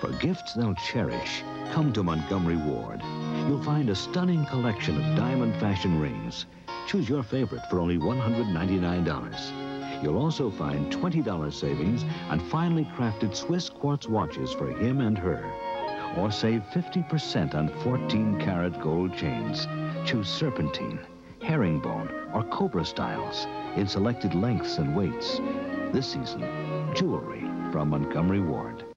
For gifts they'll cherish, come to Montgomery Ward. You'll find a stunning collection of diamond fashion rings. Choose your favorite for only $199. You'll also find $20 savings on finely crafted Swiss quartz watches for him and her. Or save 50% on 14-karat gold chains. Choose serpentine, herringbone, or cobra styles in selected lengths and weights. This season, jewelry from Montgomery Ward.